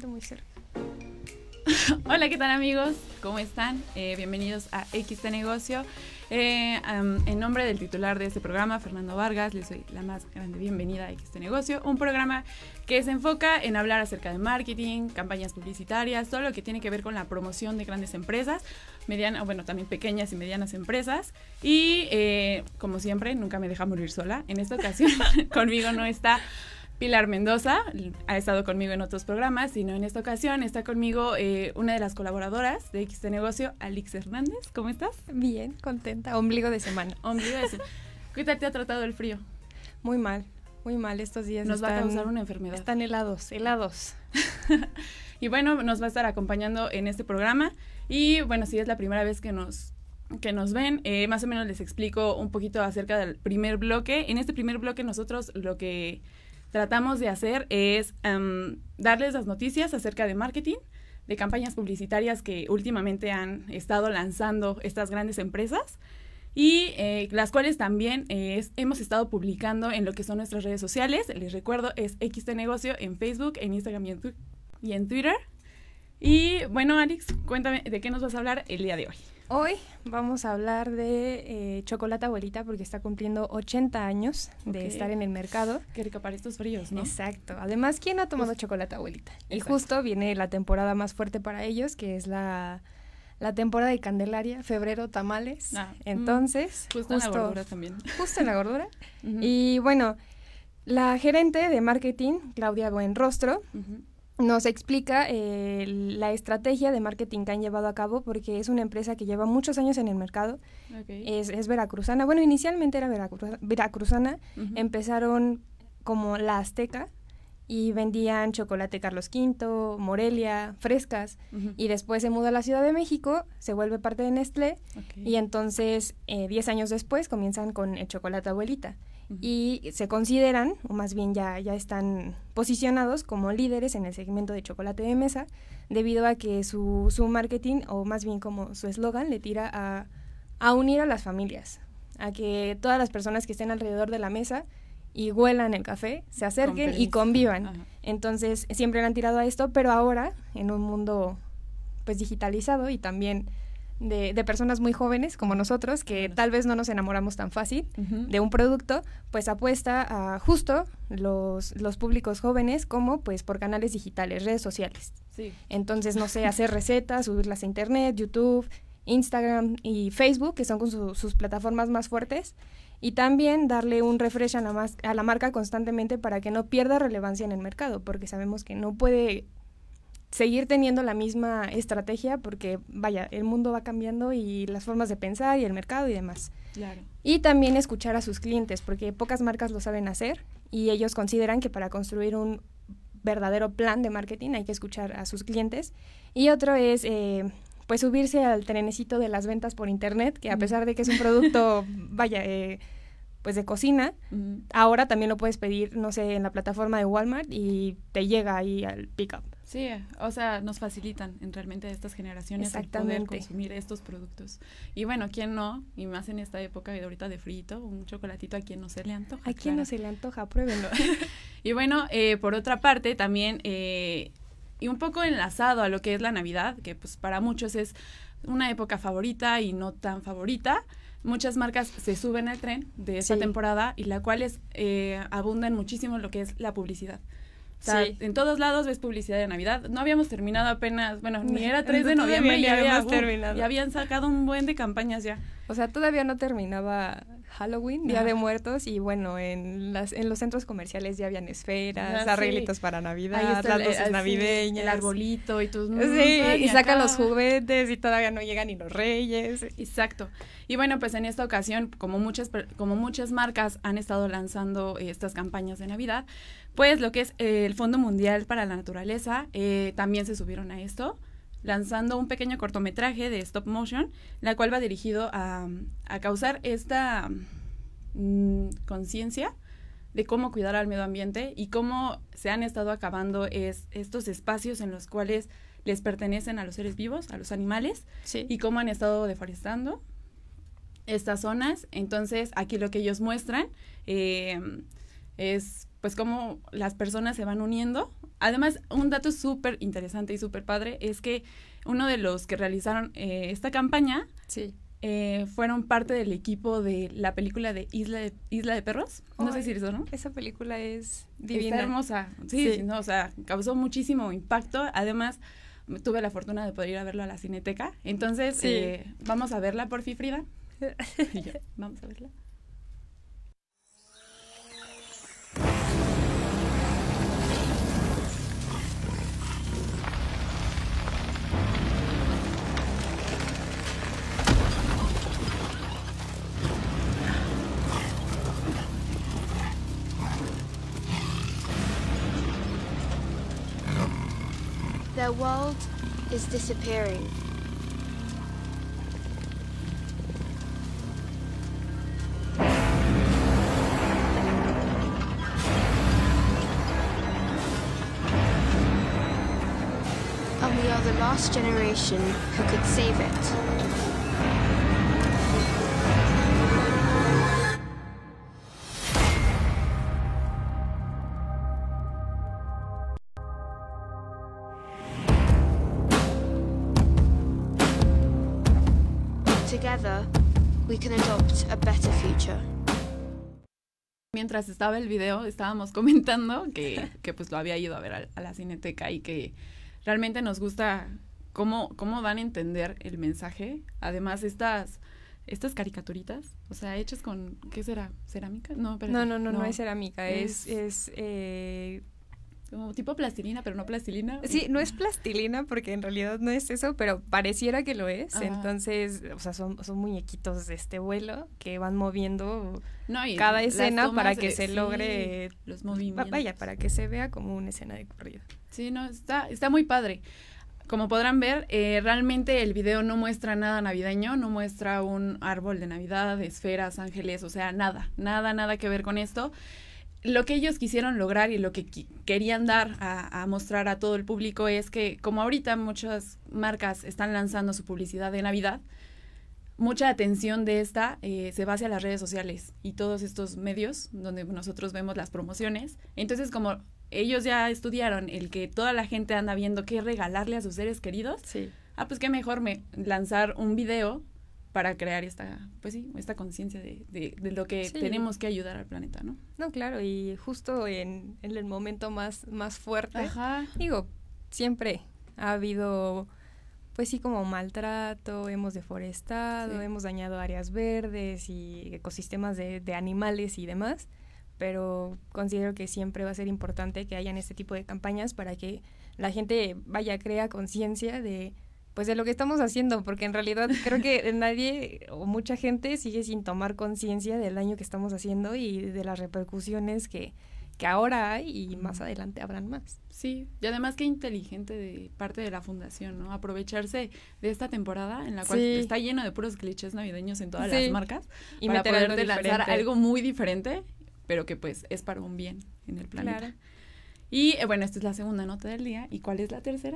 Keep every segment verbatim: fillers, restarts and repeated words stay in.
muy cerca. Hola, ¿qué tal amigos? ¿Cómo están? Eh, bienvenidos a X T Negocio. Eh, um, en nombre del titular de este programa, Fernando Vargas, les doy la más grande bienvenida a X T Negocio, un programa que se enfoca en hablar acerca de marketing, campañas publicitarias, todo lo que tiene que ver con la promoción de grandes empresas, medianas, bueno, también pequeñas y medianas empresas. Y eh, como siempre, nunca me deja morir sola. En esta ocasión, conmigo no está Pilar Mendoza, ha estado conmigo en otros programas, sino en esta ocasión está conmigo eh, una de las colaboradoras de X T Negocio, Alix Hernández. ¿Cómo estás? Bien, contenta. Ombligo de semana. Ombligo de semana. ¿Qué tal te ha tratado el frío? Muy mal, muy mal estos días. Nos están, va a causar una enfermedad. Están helados, helados. Y bueno, nos va a estar acompañando en este programa. Y bueno, si es la primera vez que nos... que nos ven, eh, más o menos les explico un poquito acerca del primer bloque. En este primer bloque nosotros lo que tratamos de hacer es um, darles las noticias acerca de marketing, de campañas publicitarias que últimamente han estado lanzando estas grandes empresas y eh, las cuales también eh, es, hemos estado publicando en lo que son nuestras redes sociales. Les recuerdo, es X T Negocio en Facebook, en Instagram y en, tu y en Twitter. Y bueno, Alex, cuéntame de qué nos vas a hablar el día de hoy. Hoy vamos a hablar de eh, Chocolate Abuelita porque está cumpliendo ochenta años de okay. estar en el mercado. Qué rico para estos fríos, ¿no? Exacto. Además, ¿quién no ha tomado pues, Chocolate Abuelita? Exacto. Y justo viene la temporada más fuerte para ellos, que es la, la temporada de Candelaria, febrero, tamales. Ah, Entonces, mm, justo, justo en la gordura también. Justo en la gordura. Uh-huh. Y bueno, la gerente de marketing, Claudia Buenrostro, uh-huh. nos explica eh, la estrategia de marketing que han llevado a cabo porque es una empresa que lleva muchos años en el mercado, okay. es, es veracruzana, bueno, inicialmente era veracruz, veracruzana, uh-huh. empezaron como La Azteca y vendían chocolate Carlos Quinto, Morelia, frescas, uh-huh. y después se muda a la Ciudad de México, se vuelve parte de Nestlé, okay. y entonces eh, diez años después comienzan con el Chocolate Abuelita. Y se consideran, o más bien ya, ya están posicionados como líderes en el segmento de chocolate de mesa, debido a que su, su marketing, o más bien como su eslogan, le tira a, a unir a las familias, a que todas las personas que estén alrededor de la mesa y huelan el café, se acerquen y convivan. Ajá. Entonces, siempre le han tirado a esto, pero ahora, en un mundo pues digitalizado y también De, de personas muy jóvenes como nosotros, que claro. tal vez no nos enamoramos tan fácil uh-huh. de un producto, pues apuesta a justo los, los públicos jóvenes como pues por canales digitales, redes sociales. Sí. Entonces, no sé, hacer recetas, subirlas a internet, YouTube, Instagram y Facebook, que son con su, sus plataformas más fuertes, y también darle un refresh a la, mas- a la marca constantemente para que no pierda relevancia en el mercado, porque sabemos que no puede seguir teniendo la misma estrategia porque, vaya, el mundo va cambiando y las formas de pensar y el mercado y demás. Claro. Y también escuchar a sus clientes, porque pocas marcas lo saben hacer y ellos consideran que para construir un verdadero plan de marketing hay que escuchar a sus clientes. Y otro es, eh, pues, subirse al trenecito de las ventas por internet, que a pesar de que es un producto, vaya, eh, pues de cocina, uh-huh. ahora también lo puedes pedir, no sé, en la plataforma de Walmart y te llega ahí al pick-up. Sí, o sea, nos facilitan en realmente a estas generaciones el poder consumir estos productos. Y bueno, ¿quién no? Y más en esta época de ahorita de frito, un chocolatito a quien no se le antoja. A quien no se le antoja, pruébenlo. Y bueno, eh, por otra parte también, eh, y un poco enlazado a lo que es la Navidad, que pues para muchos es una época favorita y no tan favorita, muchas marcas se suben al tren de esta sí. temporada y la cual es, eh, abundan muchísimo lo que es la publicidad. O sea, sí. en todos lados ves publicidad de Navidad. No habíamos terminado apenas, bueno, ni era tres de noviembre y ya, había, uh, ya habían sacado un buen de campañas ya. O sea, todavía no terminaba Halloween, Día ah. de Muertos, y bueno, en las en los centros comerciales ya habían esferas, ah, arreglitos sí. para Navidad, ahí está las luces el, navideñas. El arbolito y tus... Sí, y sacan los juguetes y todavía no llegan ni los reyes. Exacto. Y bueno, pues en esta ocasión, como muchas, como muchas marcas han estado lanzando eh, estas campañas de Navidad, pues lo que es eh, el Fondo Mundial para la Naturaleza eh, también se subieron a esto, lanzando un pequeño cortometraje de stop motion, la cual va dirigido a, a causar esta mmm, conciencia de cómo cuidar al medio ambiente y cómo se han estado acabando es, estos espacios en los cuales les pertenecen a los seres vivos, a los animales, sí. y cómo han estado deforestando estas zonas. Entonces, aquí lo que ellos muestran... Eh, es pues cómo las personas se van uniendo. Además, un dato súper interesante y súper padre es que uno de los que realizaron eh, esta campaña sí. eh, fueron parte del equipo de la película de Isla de, Isla de Perros. No Ay, sé si eso, ¿no? Esa película es divina. Está hermosa. Sí, sí. sí, no, o sea, causó muchísimo impacto. Además, tuve la fortuna de poder ir a verlo a la Cineteca. Entonces, sí. eh, vamos a verla, por fin, Frida. Ya, vamos a verla. Their world is disappearing. And we are the last generation who could save it. Together, we can adopt a better future. Mientras estaba el video, estábamos comentando que, que pues lo había ido a ver a, a la Cineteca y que realmente nos gusta cómo, cómo dan a entender el mensaje. Además, estas, estas caricaturitas, o sea, hechas con, ¿qué será? ¿Cerámica? No, pero no, no, no, no, no es cerámica, es... es, es eh... como tipo plastilina, pero no plastilina. Sí, no es plastilina porque en realidad no es eso, pero pareciera que lo es. Ajá. Entonces, o sea, son, son muñequitos de este vuelo que van moviendo no, y cada escena para que de, se sí, logre los movimientos. Vaya, para que se vea como una escena de corrido. Sí, no, está, está muy padre. Como podrán ver, eh, realmente el video no muestra nada navideño, no muestra un árbol de Navidad, esferas, ángeles, o sea, nada, nada, nada que ver con esto. Lo que ellos quisieron lograr y lo que qu- querían dar a, a mostrar a todo el público es que, como ahorita muchas marcas están lanzando su publicidad de Navidad, mucha atención de esta eh, se va hacia las redes sociales y todos estos medios donde nosotros vemos las promociones. Entonces, como ellos ya estudiaron el que toda la gente anda viendo qué regalarle a sus seres queridos, sí. ah, pues qué mejor me lanzar un video para crear esta, pues sí, esta conciencia de, de, de lo que sí. tenemos que ayudar al planeta, ¿no? No, claro, y justo en, en el momento más, más fuerte, Ajá. digo, siempre ha habido, pues sí, como maltrato, hemos deforestado, sí. hemos dañado áreas verdes y ecosistemas de, de animales y demás, pero considero que siempre va a ser importante que hayan este tipo de campañas para que la gente vaya, crea conciencia de pues de lo que estamos haciendo, porque en realidad creo que nadie o mucha gente sigue sin tomar conciencia del daño que estamos haciendo y de las repercusiones que, que ahora hay y más adelante habrán más. Sí, y además qué inteligente de parte de la fundación, ¿no? Aprovecharse de esta temporada en la cual sí. está lleno de puros clichés navideños en todas sí. las marcas y para poderte lanzar algo muy diferente, pero que pues es para un bien en el planeta. Claro. Y eh, bueno, esta es la segunda nota del día. ¿Y cuál es la tercera?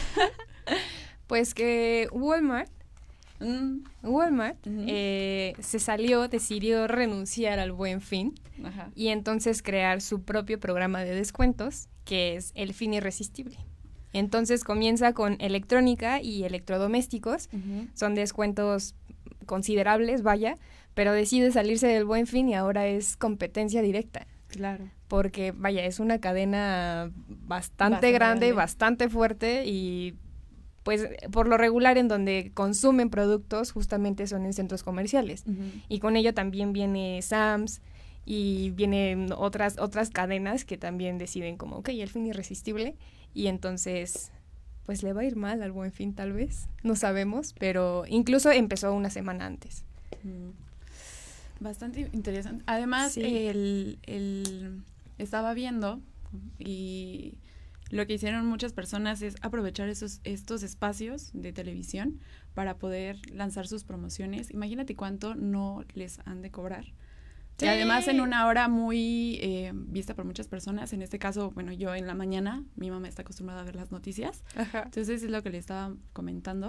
Pues que Walmart, mm. Walmart uh-huh. eh, se salió, decidió renunciar al Buen Fin Ajá. y entonces crear su propio programa de descuentos, que es el Fin Irresistible. Entonces comienza con electrónica y electrodomésticos, uh-huh. son descuentos considerables, vaya, pero decide salirse del Buen Fin y ahora es competencia directa. Claro. Porque, vaya, es una cadena bastante, bastante grande, grande, bastante fuerte y pues por lo regular en donde consumen productos justamente son en centros comerciales. Uh-huh. Y con ello también viene Sam's y vienen otras otras cadenas que también deciden como, ok, el Fin Irresistible, y entonces pues le va a ir mal al Buen Fin tal vez, no sabemos, pero incluso empezó una semana antes. Uh-huh. Bastante interesante. Además, sí. el, el estaba viendo y lo que hicieron muchas personas es aprovechar esos estos espacios de televisión para poder lanzar sus promociones. Imagínate cuánto no les han de cobrar. Sí. Y además en una hora muy eh, vista por muchas personas. En este caso, bueno, yo en la mañana, mi mamá está acostumbrada a ver las noticias. Ajá. Entonces es lo que le estaba comentando.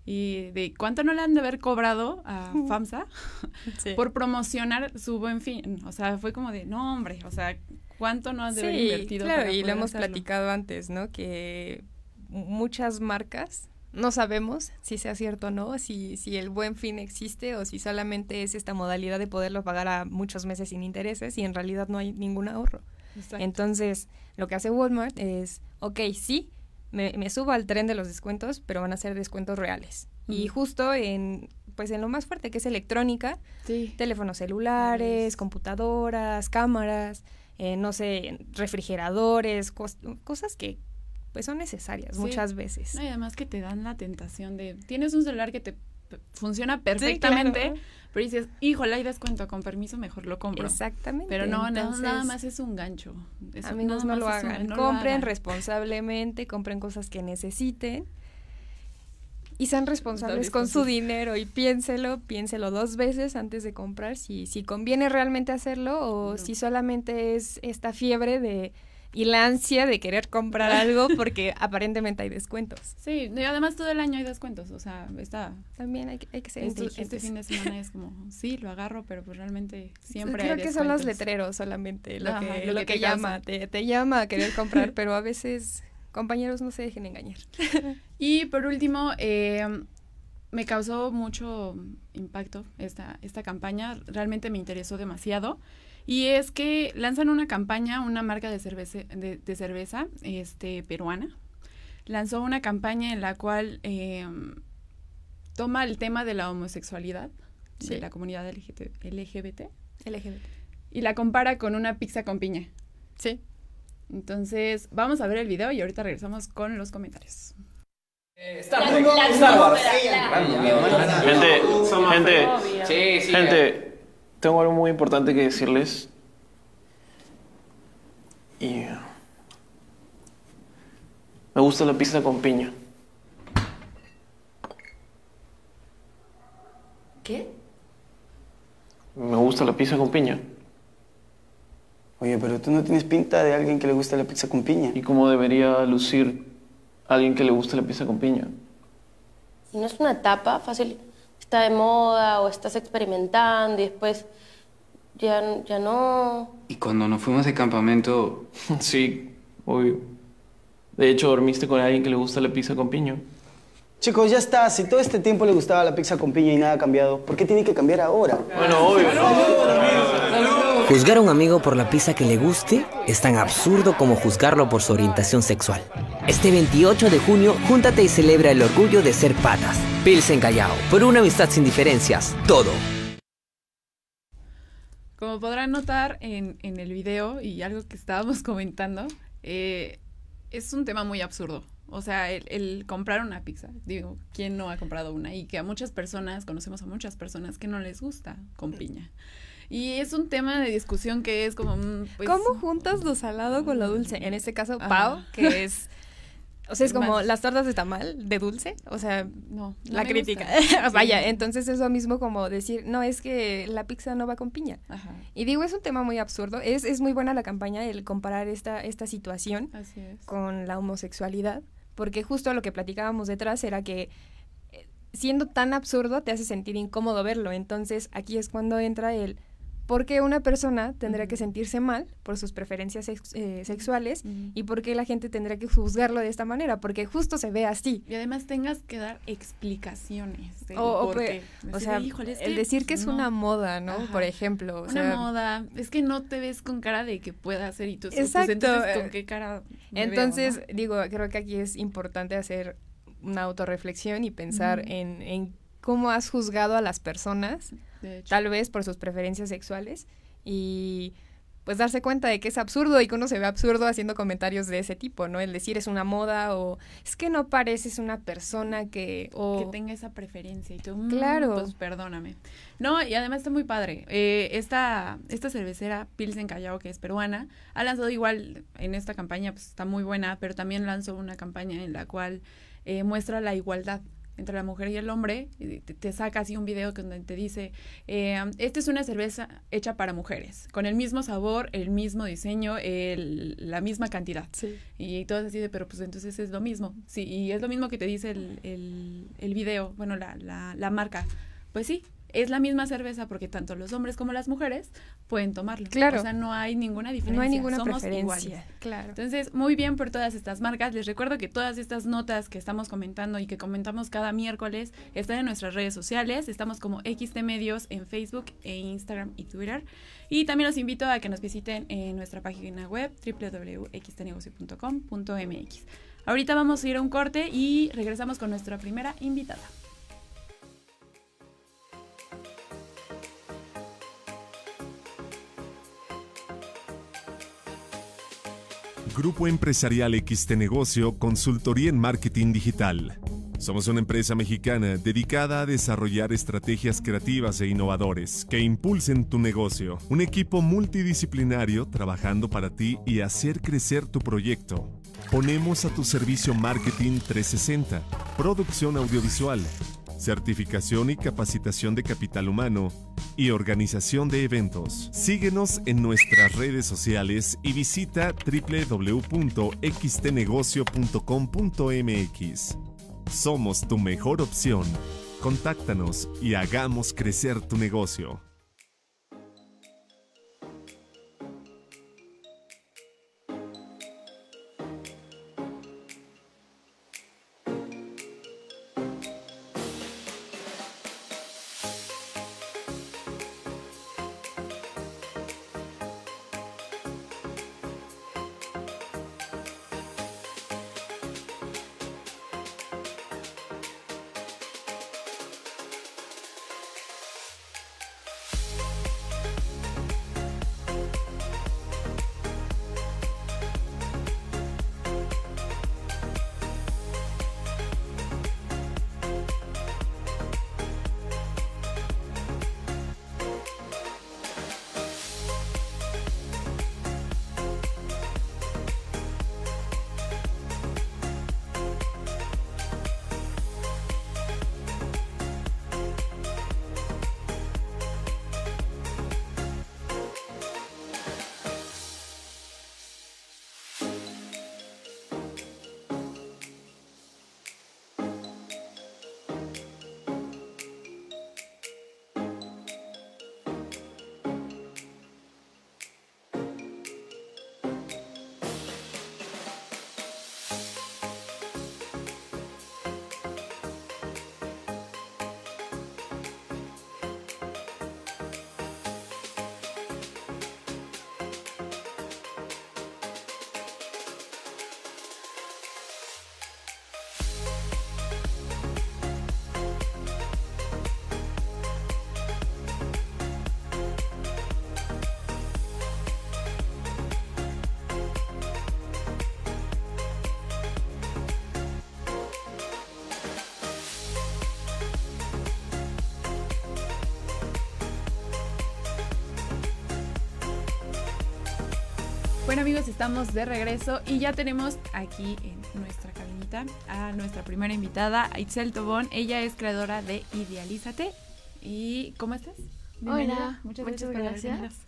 y de cuánto no le han de haber cobrado a FAMSA sí. por promocionar su Buen Fin. O sea, fue como de, no, hombre, o sea, ¿cuánto no han de sí, haber invertido? Claro, para y poder lo hemos hacerlo? platicado antes, ¿no? Que muchas marcas no sabemos si sea cierto o no, si, si el Buen Fin existe o si solamente es esta modalidad de poderlo pagar a muchos meses sin intereses y en realidad no hay ningún ahorro. Exacto. Entonces, lo que hace Walmart es, ok, sí, me, me subo al tren de los descuentos, pero van a ser descuentos reales. Uh-huh. Y justo en, pues en lo más fuerte, que es electrónica, sí. teléfonos celulares, sí. computadoras, cámaras, eh, no sé, refrigeradores, cos- cosas que pues son necesarias sí. muchas veces. No, y además que te dan la tentación de, tienes un celular que te p- funciona perfectamente, sí, claro. pero dices, híjole, hay descuento, con permiso, mejor lo compro. Exactamente. Pero no, Entonces, nada, nada más es un gancho. Eso, amigos, no lo hagan. Un, no compren lo hagan. responsablemente, compren cosas que necesiten y sean responsables con su dinero y piénselo, piénselo dos veces antes de comprar si, si conviene realmente hacerlo o no. si solamente es esta fiebre de y la ansia de querer comprar algo porque aparentemente hay descuentos. Sí, y además todo el año hay descuentos, o sea, está... También hay que, hay que ser Esto, inteligentes. Este fin de semana es como, sí, lo agarro, pero pues realmente siempre Creo hay que descuentos. son los letreros solamente, lo, Ajá, que, lo, lo que, que te llama, te, te llama a querer comprar, pero a veces, compañeros, no se dejen engañar. Y por último, eh, me causó mucho impacto esta, esta campaña, realmente me interesó demasiado. Y es que lanzan una campaña, una marca de cerveza, de, de cerveza este, peruana, lanzó una campaña en la cual eh, toma el tema de la homosexualidad, sí. de la comunidad L G B T, L G B T, L G B T, y la compara con una pizza con piña. Sí. Entonces, vamos a ver el video y ahorita regresamos con los comentarios. Eh, Star Wars. Star Wars. Gente, gente, sí, sí, gente. Tengo algo muy importante que decirles y me gusta la pizza con piña. ¿Qué? Me gusta la pizza con piña. Oye, pero tú no tienes pinta de alguien que le gusta la pizza con piña. ¿Y cómo debería lucir alguien que le gusta la pizza con piña? ¿Y no es una etapa fácil? Está de moda o estás experimentando y después ya, ya no... ¿Y cuando nos fuimos de campamento? Sí, obvio. De hecho, ¿dormiste con alguien que le gusta la pizza con piña? Chicos, ya está. Si todo este tiempo le gustaba la pizza con piña y nada ha cambiado, ¿por qué tiene que cambiar ahora? Bueno, obvio, ¿no? Juzgar a un amigo por la pizza que le guste es tan absurdo como juzgarlo por su orientación sexual. Este veintiocho de junio, júntate y celebra el orgullo de ser patas. Pilsen Callao, por una amistad sin diferencias, todo. Como podrán notar en, en el video y algo que estábamos comentando, eh, es un tema muy absurdo. O sea, el, el comprar una pizza, digo, ¿quién no ha comprado una? Y que a muchas personas, conocemos a muchas personas que no les gusta con piña. Y es un tema de discusión que es como... Pues, ¿cómo juntas lo salado con lo dulce? En este caso, Pau, que es... O sea, es como más, las tortas de tamal de dulce, o sea, no, no la crítica. Vaya, sí. Entonces es lo mismo como decir, no, es que la pizza no va con piña. Ajá. Y digo, es un tema muy absurdo. Es, es muy buena la campaña el comparar esta, esta situación Así es. con la homosexualidad, porque justo lo que platicábamos detrás era que siendo tan absurdo te hace sentir incómodo verlo. Entonces aquí es cuando entra el... ¿Por qué una persona tendría uh-huh. que sentirse mal por sus preferencias sex- eh, sexuales uh-huh. y por qué la gente tendría que juzgarlo de esta manera? Porque justo se ve así. Y además tengas que dar explicaciones. O, o, pe- o sea, Híjole, es el que, decir que es no. una moda, ¿no? Ajá. Por ejemplo. O una sea, moda. Es que no te ves con cara de que pueda ser y tú, exacto. Tú entonces, ¿con qué cara me Entonces, veo, ¿no? digo, creo que aquí es importante hacer una autorreflexión y pensar uh-huh. en, en cómo has juzgado a las personas, tal vez por sus preferencias sexuales, y pues darse cuenta de que es absurdo y que uno se ve absurdo haciendo comentarios de ese tipo, ¿no? El decir es una moda o es que no pareces una persona que... O... que tenga esa preferencia y tú, mmm, claro. pues perdóname. No, y además está muy padre. Eh, esta, esta cervecera Pilsen Callao, que es peruana, ha lanzado igual en esta campaña, pues está muy buena, pero también lanzó una campaña en la cual eh, muestra la igualdad entre la mujer y el hombre, y te, te saca así un video donde te dice, eh, esta es una cerveza hecha para mujeres, con el mismo sabor, el mismo diseño, el, la misma cantidad. Sí. Y todo así de, pero pues entonces es lo mismo. Sí, y es lo mismo que te dice el, el, el video, bueno, la, la, la marca. Pues sí, es la misma cerveza porque tanto los hombres como las mujeres pueden tomarlo. Claro. O sea, no hay ninguna diferencia. No hay ninguna Somos preferencia. Iguales. Claro. Entonces, muy bien por todas estas marcas. Les recuerdo que todas estas notas que estamos comentando y que comentamos cada miércoles están en nuestras redes sociales. Estamos como X T Medios en Facebook, e Instagram y Twitter. Y también los invito a que nos visiten en nuestra página web doble u doble u doble u punto x t negocio punto com punto m x. Ahorita vamos a ir a un corte y regresamos con nuestra primera invitada. Grupo Empresarial X T Negocio, consultoría en marketing digital. Somos una empresa mexicana dedicada a desarrollar estrategias creativas e innovadores que impulsen tu negocio. Un equipo multidisciplinario trabajando para ti y hacer crecer tu proyecto. Ponemos a tu servicio marketing trescientos sesenta, producción audiovisual, certificación y capacitación de capital humano y organización de eventos. Síguenos en nuestras redes sociales y visita doble u doble u doble u punto x t negocio punto com punto m x. Somos tu mejor opción. Contáctanos y hagamos crecer tu negocio. Bueno amigos, estamos de regreso y ya tenemos aquí en nuestra cabinita a nuestra primera invitada, Itzel Tobón. Ella es creadora de Idealízate. ¿Y cómo estás? Bienvenida. Hola, muchas, muchas gracias. gracias.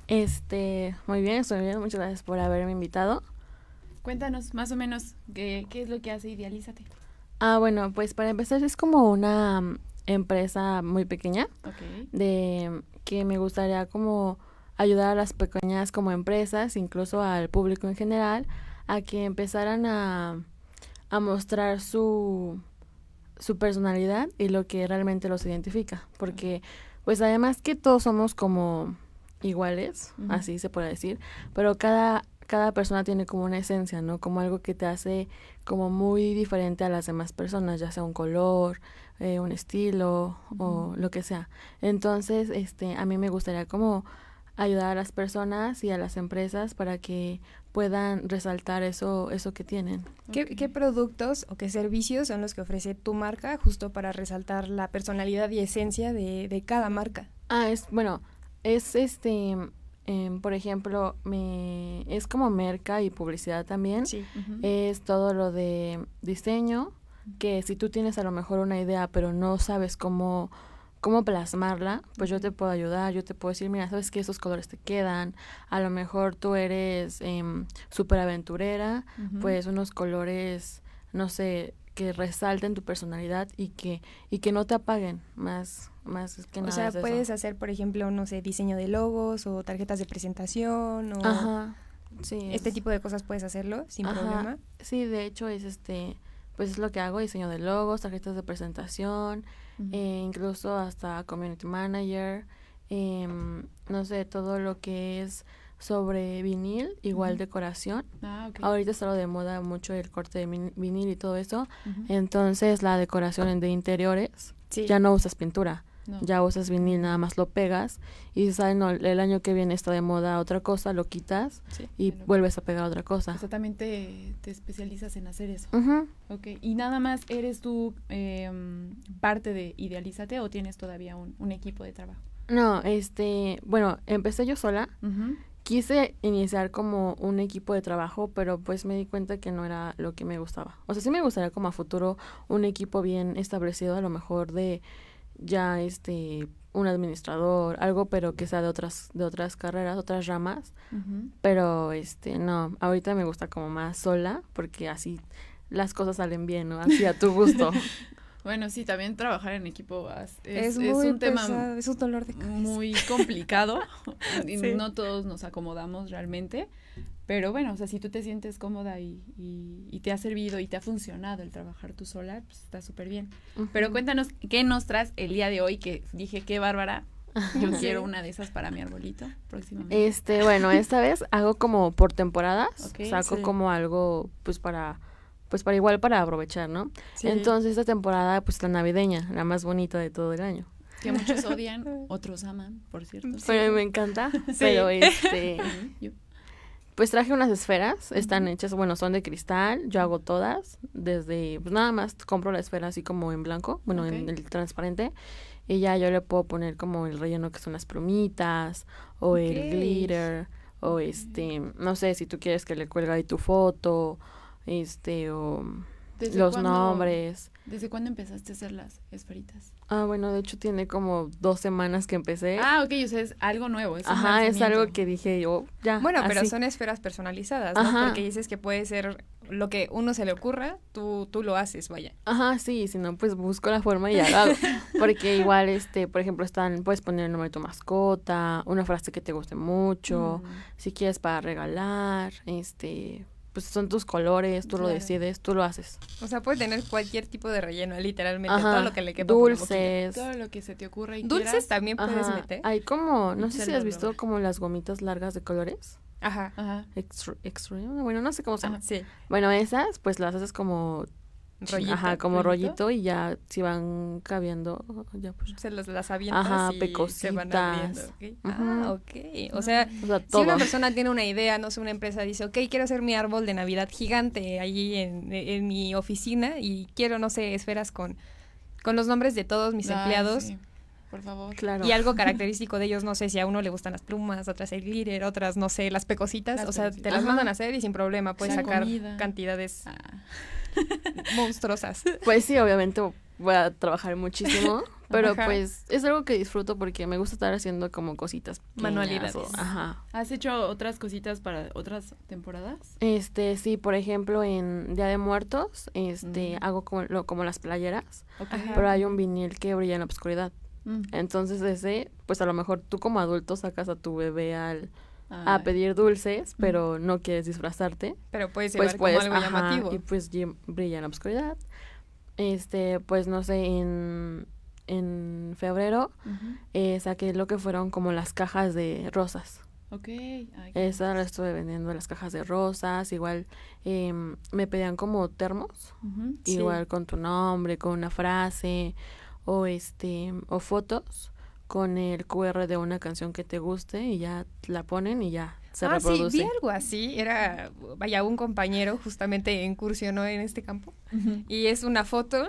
Este, muy bien, estoy bien, muchas gracias por haberme invitado. Cuéntanos más o menos qué, qué es lo que hace Idealízate. Ah, bueno, pues para empezar es como una um, empresa muy pequeña, okay, de que me gustaría como ayudar a las pequeñas como empresas, incluso al público en general, a que empezaran a, a mostrar su, su personalidad y lo que realmente los identifica. Porque, pues además que todos somos como iguales, uh-huh, así se puede decir, pero cada, cada persona tiene como una esencia, ¿no? Como algo que te hace como muy diferente a las demás personas, ya sea un color, eh, un estilo, uh-huh, o lo que sea. Entonces, este, a mí me gustaría como ayudar a las personas y a las empresas para que puedan resaltar eso eso que tienen. ¿Qué, qué productos o qué servicios son los que ofrece tu marca justo para resaltar la personalidad y esencia de, de cada marca? Ah, es, bueno, es este, eh, por ejemplo, me, es como merca y publicidad también. Sí. Uh-huh. Es todo lo de diseño, que si tú tienes a lo mejor una idea, pero no sabes cómo, cómo plasmarla, pues yo te puedo ayudar, yo te puedo decir, mira, sabes que esos colores te quedan, a lo mejor tú eres eh, súper aventurera, uh-huh. pues unos colores, no sé, que resalten tu personalidad y que y que no te apaguen más más que nada. O sea, es puedes eso. hacer, por ejemplo, no sé, diseño de logos o tarjetas de presentación o Ajá. Sí, este es... tipo de cosas puedes hacerlo sin Ajá. problema. Sí, de hecho es este pues es lo que hago, diseño de logos, tarjetas de presentación, uh-huh. eh, incluso hasta community manager, eh, no sé, todo lo que es sobre vinil, igual uh-huh. decoración. Ah, okay. Ahorita está lo de moda mucho el corte de vinil y todo eso. Uh-huh. Entonces la decoración de interiores, sí. ya no usas pintura, no. ya usas vinil, nada más lo pegas y sabes, no, el año que viene está de moda otra cosa, lo quitas sí, y lo... vuelves a pegar otra cosa. O sea, también te, te especializas en hacer eso. Uh-huh. Okay. ¿Y nada más eres tú eh, parte de Idealízate o tienes todavía un, un equipo de trabajo? No, este, bueno, empecé yo sola. Uh-huh. Quise iniciar como un equipo de trabajo, pero pues me di cuenta que no era lo que me gustaba. O sea, sí me gustaría como a futuro un equipo bien establecido, a lo mejor de ya este un administrador, algo, pero que sea de otras de otras carreras, otras ramas. Uh-huh. Pero este no, ahorita me gusta como más sola, porque así las cosas salen bien, ¿no? Así a tu gusto. Bueno, sí, también trabajar en equipo es, es, es, muy es un pesado, tema es un dolor de cabeza. Muy complicado y sí. no todos nos acomodamos realmente, pero bueno, o sea, si tú te sientes cómoda y, y, y te ha servido y te ha funcionado el trabajar tú sola, pues está súper bien. Uh-huh. Pero cuéntanos, ¿qué nos traes el día de hoy? Que dije, qué bárbara, yo sí. quiero una de esas para mi arbolito próximamente. Este, bueno, esta vez hago como por temporadas, okay, saco sí. como algo pues para... pues para igual para aprovechar, ¿no? Sí. Entonces esta temporada pues la navideña, la más bonita de todo el año. Que muchos odian, otros aman, por cierto. Pero sí. me encanta, sí. pero este... pues traje unas esferas, están uh-huh. hechas, bueno, son de cristal, yo hago todas, desde, pues nada más compro la esfera así como en blanco, bueno, okay. en el transparente, y ya yo le puedo poner como el relleno que son las plumitas, o okay. el glitter, o okay. este, no sé, si tú quieres que le cuelgue ahí tu foto, este, o los cuándo, nombres. ¿Desde cuándo empezaste a hacer las esferitas? Ah, bueno, de hecho tiene como dos semanas que empecé. Ah, ok, o sea, es algo nuevo. Es Ajá, es algo que dije yo, ya. Bueno, así. Pero son esferas personalizadas, ¿no? Ajá. Porque dices que puede ser lo que uno se le ocurra, tú, tú lo haces, vaya. Ajá, sí, si no, pues busco la forma y ya lo hago. Porque igual, este, por ejemplo, están, puedes poner el nombre de tu mascota, una frase que te guste mucho, mm. si quieres para regalar, este... pues son tus colores, tú claro. lo decides, tú lo haces. O sea, puede tener cualquier tipo de relleno, literalmente, Ajá. todo lo que le quepa dulces, todo lo que se te ocurra y dulces quieras. También Ajá. puedes meter. Hay como, no sé si has visto como las gomitas largas de colores. Ajá. Ajá. Extra, extra, bueno, no sé cómo se llama. Sí. Bueno, esas, pues las haces como rollito, ajá, como rollito. rollito y ya si van cabiendo, ya pues. Se las, las avientas ajá, y pecositas. se van abriendo. Okay. Uh-huh. Ah, ok. O sea, o sea si una persona tiene una idea, no sé, una empresa dice, ok, quiero hacer mi árbol de Navidad gigante allí en, en mi oficina y quiero, no sé, esferas con, con los nombres de todos mis Ay, empleados. Sí. Por favor. Claro. Y algo característico de ellos, no sé, si a uno le gustan las plumas, otras el glitter, otras, no sé, las pecositas, las o sea, pecositas. Te las Ajá. mandan a hacer y sin problema puedes La sacar comida. Cantidades ah. monstruosas. Pues sí, obviamente voy a trabajar muchísimo, pero ajá. pues es algo que disfruto porque me gusta estar haciendo como cositas manualidades. O, ajá. ¿Has hecho otras cositas para otras temporadas? Este, sí, por ejemplo, en Día de Muertos, este, mm. hago como, lo, como las playeras, okay. pero hay un vinil que brilla en la oscuridad. Mm. Entonces ese, pues a lo mejor tú como adulto sacas a tu bebé al Ay. a pedir dulces, pero mm. no quieres disfrazarte. Pero puedes llevar pues, como algo ajá, llamativo. Y pues brilla en la oscuridad. Este, pues no sé, en, en febrero uh-huh. eh, saqué lo que fueron como las cajas de rosas. Ok. Ay, esa la estuve vendiendo, las cajas de rosas, igual eh, me pedían como termos, uh-huh. igual sí. con tu nombre, con una frase, o este, o fotos con el cu erre de una canción que te guste y ya la ponen y ya se ah, reproduce. Sí, vi algo así, era, vaya, un compañero justamente incursionó en este campo uh-huh. y es una foto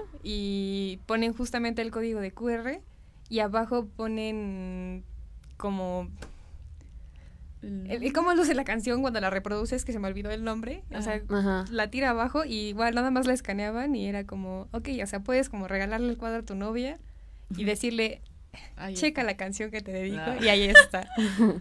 y ponen justamente el código de cu erre y abajo ponen como, el, cómo luce la canción cuando la reproduces, que se me olvidó el nombre, Ajá. o sea, Ajá. la tira abajo y igual nada más la escaneaban y era como, ok, o sea, puedes como regalarle el cuadro a tu novia y decirle, ahí checa está. La canción que te dedico ah. y ahí está.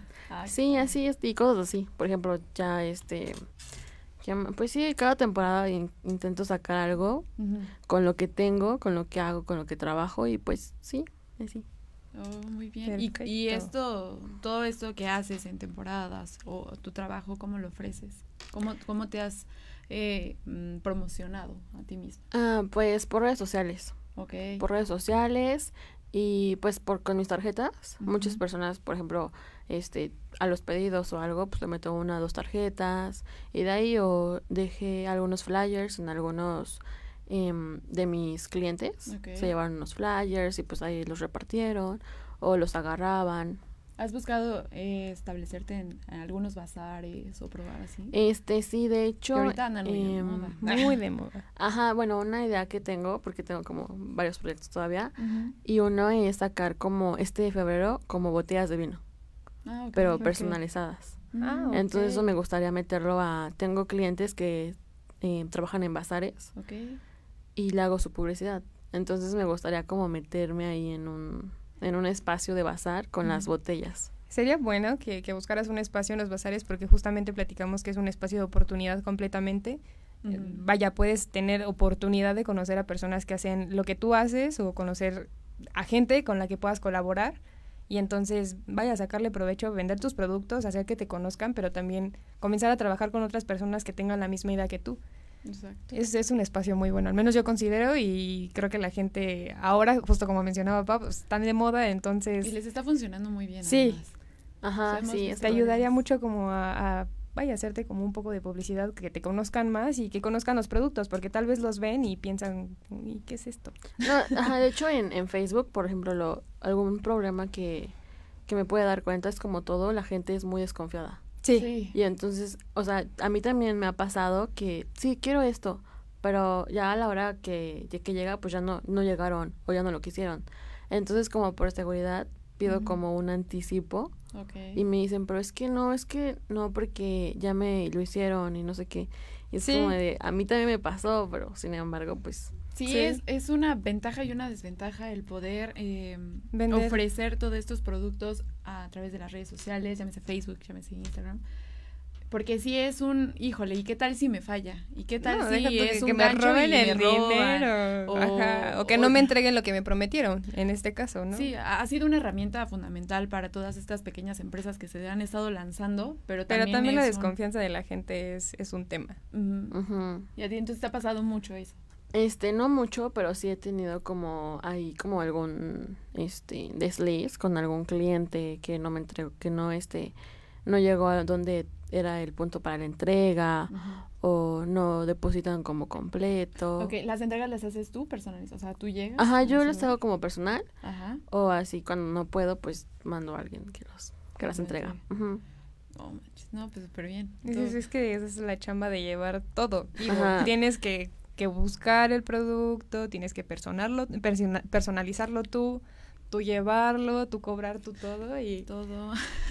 Sí, así es, y cosas así, por ejemplo, ya este, ya, pues sí, cada temporada in, intento sacar algo uh-huh. con lo que tengo, con lo que hago, con lo que trabajo y pues sí, así. Oh, muy bien. Y, y esto, todo esto que haces en temporadas o tu trabajo, ¿cómo lo ofreces? ¿Cómo, cómo te has eh, promocionado a ti mismo? Ah, pues por redes sociales. Okay. Por redes sociales y pues por con mis tarjetas. Uh-huh. Muchas personas, por ejemplo, este, a los pedidos o algo, pues le meto una o dos tarjetas y de ahí o dejé algunos flyers en algunos Um, de mis clientes, okay. se llevaron unos flyers y pues ahí los repartieron o los agarraban. ¿Has buscado eh, establecerte en, en algunos bazares o probar así? Este, sí, de hecho. Que ahorita andan muy eh, de moda. Muy de moda. Ajá, bueno, una idea que tengo, porque tengo como varios proyectos todavía, uh-huh. y uno es sacar como este de febrero como botellas de vino, ah, okay, pero okay. personalizadas. Ah, okay. Entonces eso me gustaría meterlo a. Tengo clientes que eh, trabajan en bazares. Okay. Y le hago su publicidad. Entonces me gustaría como meterme ahí en un en un espacio de bazar con mm. las botellas. Sería bueno que, que buscaras un espacio en los bazares porque justamente platicamos que es un espacio de oportunidad completamente. Mm. Eh, vaya, puedes tener oportunidad de conocer a personas que hacen lo que tú haces o conocer a gente con la que puedas colaborar y entonces vaya a sacarle provecho, vender tus productos, hacer que te conozcan, pero también comenzar a trabajar con otras personas que tengan la misma idea que tú. Exacto. Es, es un espacio muy bueno, al menos yo considero y creo que la gente ahora, justo como mencionaba Pap, pues, están de moda, entonces... Y les está funcionando muy bien. Sí, además. Ajá, sí, te ayudaría mucho como a, a, vaya, hacerte como un poco de publicidad, que te conozcan más y que conozcan los productos, porque tal vez los ven y piensan, ¿y qué es esto? No, ajá, de hecho en, en Facebook, por ejemplo, lo, algún problema que, que me puede dar cuenta es como todo, la gente es muy desconfiada. Sí. sí. Y entonces, o sea, a mí también me ha pasado que sí, quiero esto, pero ya a la hora que, que llega, pues ya no, no llegaron o ya no lo quisieron. Entonces, como por seguridad, pido uh-huh. como un anticipo. Okay. Y me dicen, pero es que no, es que no, porque ya me lo hicieron y no sé qué. Y es sí. como de, a mí también me pasó, pero sin embargo, pues... Sí, sí. Es, es una ventaja y una desventaja el poder eh, ofrecer todos estos productos a través de las redes sociales, llámese Facebook, llámese Instagram. Porque si es un, híjole, ¿y qué tal si me falla? ¿Y qué tal no, si es que, un que me roben y el me dinero? O, Ajá, o que o, no me entreguen lo que me prometieron, en este caso, ¿no? Sí, ha sido una herramienta fundamental para todas estas pequeñas empresas que se han estado lanzando, pero también Pero también la un... desconfianza de la gente es, es un tema. Uh-huh. Uh-huh. Y a ti entonces te ha pasado mucho eso. Este, no mucho, pero sí he tenido como, ahí como algún, este, desliz con algún cliente que no me entregó, que no, este, no llegó a donde era el punto para la entrega, uh-huh. o no depositan como completo. Ok, ¿las entregas las haces tú personalizadas? O sea, ¿tú llegas? Ajá, yo las hago como personal, Ajá. o así cuando no puedo, pues mando a alguien que los, que las entrega. Uh-huh. Oh, manches, no, pues súper bien. Es, es que esa es la chamba de llevar todo. Digo, tienes que... que buscar el producto, tienes que personarlo, persona, personalizarlo tú, tú llevarlo, tú cobrar tú todo y todo.